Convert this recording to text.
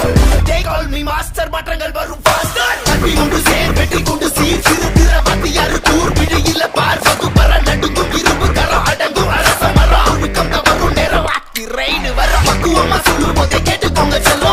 They call me master மாற்றங்கள் வரும் faster கட்டி கொண்டு சேர் வெட்டி கொண்டு சீர் சிறுத்திர வாத்தியாரு கூர் விழியில பார் வகுப்பற நடுங்கும் இரும்பு கரம் அடங்கும் அரச மரம் ஒழுக்கம் தவறும் நேரம் வாத்தி ரெயின் வர பக்குவமா சொல்லும்போதே கேட்டுக்கோங்க செல்ல